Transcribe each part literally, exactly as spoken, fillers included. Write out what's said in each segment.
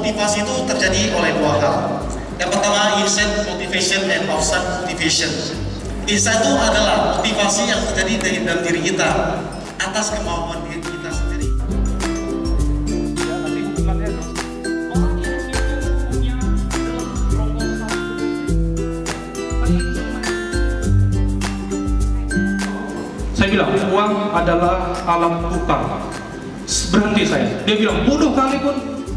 motivasi itu terjadi oleh dua hal. Yang pertama, inside motivation and outside motivation. Inside itu adalah motivasi yang terjadi dari dalam diri kita atas kemauan diri kita sendiri. Saya bilang uang adalah alat tukar. Berhenti saya. Dia bilang bodoh kali pun.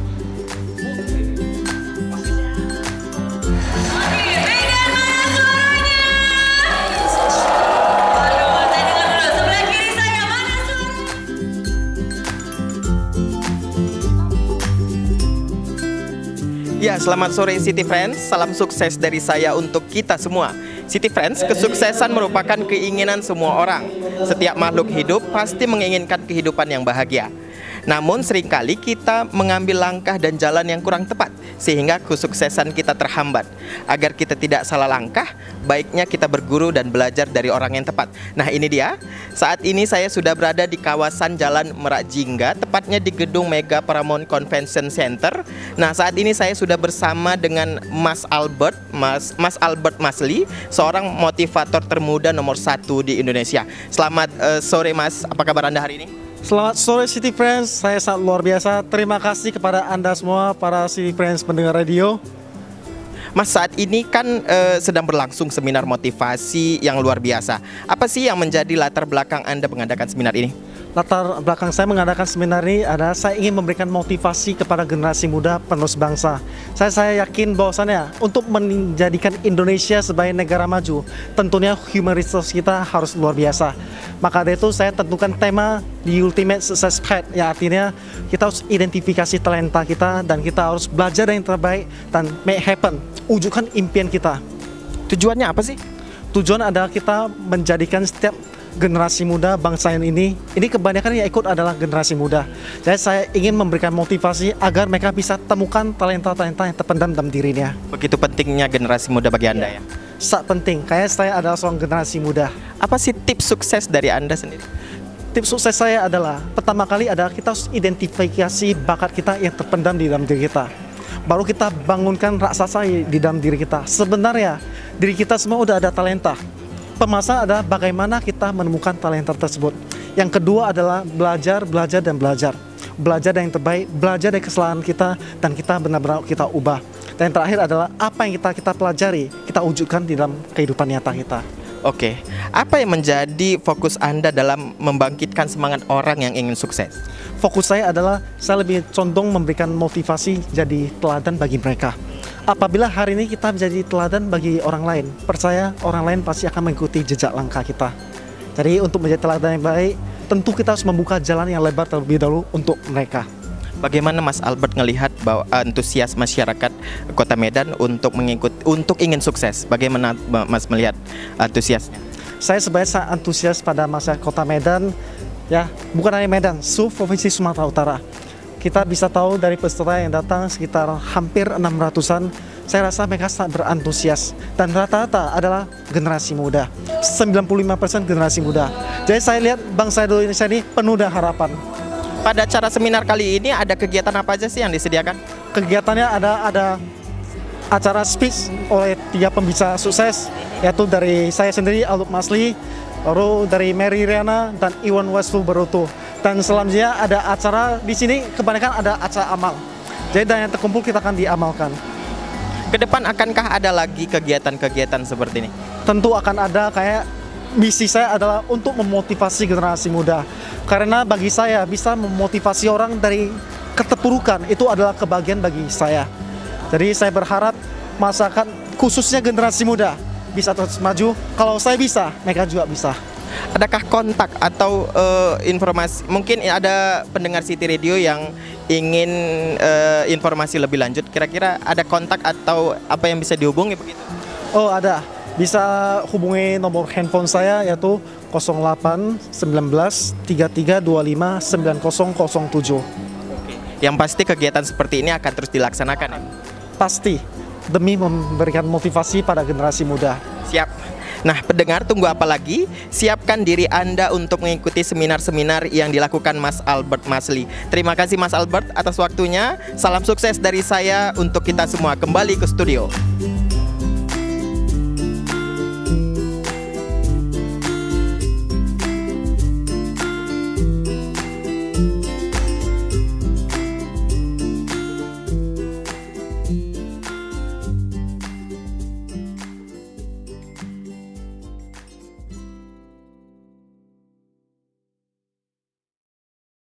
Ya, selamat sore City Friends. Salam sukses dari saya untuk kita semua. City Friends, kesuksesan merupakan keinginan semua orang. Setiap makhluk hidup pasti menginginkan kehidupan yang bahagia. Namun seringkali kita mengambil langkah dan jalan yang kurang tepat, sehingga kesuksesan kita terhambat. Agar kita tidak salah langkah, baiknya kita berguru dan belajar dari orang yang tepat. Nah, ini dia. Saat ini saya sudah berada di kawasan Jalan Merak Jingga, tepatnya di gedung Mega Paramount Convention Center. Nah, saat ini saya sudah bersama dengan Mas Albert, Mas, Mas Albert Masli, seorang motivator termuda nomor satu di Indonesia. Selamat uh, sore Mas, apa kabar Anda hari ini? Selamat sore City Friends, saya sangat luar biasa. Terima kasih kepada Anda semua, para City Friends pendengar radio. Mas, saat ini kan uh, sedang berlangsung seminar motivasi yang luar biasa. Apa sih yang menjadi latar belakang Anda mengadakan seminar ini? Latar belakang saya mengadakan seminar ini adalah saya ingin memberikan motivasi kepada generasi muda penerus bangsa. Saya, saya yakin bahwasannya untuk menjadikan Indonesia sebagai negara maju, tentunya human resource kita harus luar biasa. Maka dari itu saya tentukan tema di Ultimate Success Path, yang artinya kita harus identifikasi talenta kita dan kita harus belajar yang terbaik dan make happen, wujudkan impian kita. Tujuannya apa sih? Tujuan adalah kita menjadikan setiap generasi muda bangsa ini, ini kebanyakan yang ikut adalah generasi muda. Jadi saya ingin memberikan motivasi agar mereka bisa temukan talenta-talenta yang terpendam dalam dirinya. Begitu pentingnya generasi muda bagi Anda ya? Sangat penting, kayak saya adalah seorang generasi muda. Apa sih tips sukses dari Anda sendiri? Tips sukses saya adalah, pertama kali adalah kita harus identifikasi bakat kita yang terpendam di dalam diri kita. Baru kita bangunkan raksasa di dalam diri kita. Sebenarnya diri kita semua udah ada talenta. Pemasalah adalah bagaimana kita menemukan talenta tersebut. Yang kedua adalah belajar, belajar, dan belajar. Belajar yang terbaik, belajar dari kesalahan kita, dan kita benar-benar kita ubah. Dan yang terakhir adalah apa yang kita kita pelajari, kita wujudkan di dalam kehidupan nyata kita. Oke, apa yang menjadi fokus Anda dalam membangkitkan semangat orang yang ingin sukses? Fokus saya adalah saya lebih condong memberikan motivasi jadi teladan bagi mereka. Apabila hari ini kita menjadi teladan bagi orang lain, percaya orang lain pasti akan mengikuti jejak langkah kita. Jadi untuk menjadi teladan yang baik, tentu kita harus membuka jalan yang lebar terlebih dahulu untuk mereka. Bagaimana Mas Albert melihat bahwa antusias masyarakat Kota Medan untuk mengikuti, untuk ingin sukses? Bagaimana Mas melihat antusiasnya? Saya sebenarnya sangat antusias pada masyarakat Kota Medan, ya, bukan hanya Medan, seluruh provinsi Sumatera Utara. Kita bisa tahu dari peserta yang datang sekitar hampir enam ratusan, saya rasa mereka sangat berantusias. Dan rata-rata adalah generasi muda, sembilan puluh lima persen generasi muda. Jadi saya lihat bangsa Indonesia ini penuh dengan harapan. Pada acara seminar kali ini ada kegiatan apa aja sih yang disediakan? Kegiatannya ada ada acara speech oleh tiga pembicara sukses, yaitu dari saya sendiri, Albert Masli, lalu dari Mary Riana, dan Iwan Westful Berutu. Dan selanjutnya ada acara di sini, kebanyakan ada acara amal. Jadi dan yang terkumpul kita akan diamalkan. Kedepan akankah ada lagi kegiatan-kegiatan seperti ini? Tentu akan ada, kayak misi saya adalah untuk memotivasi generasi muda. Karena bagi saya bisa memotivasi orang dari keterpurukan itu adalah kebahagiaan bagi saya. Jadi saya berharap masyarakat khususnya generasi muda bisa terus maju. Kalau saya bisa, mereka juga bisa. Adakah kontak atau uh, informasi, mungkin ada pendengar City Radio yang ingin uh, informasi lebih lanjut, kira-kira ada kontak atau apa yang bisa dihubungi begitu? Oh, ada. Bisa hubungi nomor handphone saya yaitu nol delapan satu sembilan tiga tiga dua lima sembilan nol nol tujuh. Oke. Yang pasti kegiatan seperti ini akan terus dilaksanakan ya? Pasti, demi memberikan motivasi pada generasi muda. Siap. Nah, pendengar, tunggu apa lagi? Siapkan diri Anda untuk mengikuti seminar-seminar yang dilakukan Mas Albert Masli. Terima kasih Mas Albert atas waktunya. Salam sukses dari saya untuk kita semua. Kembali ke studio.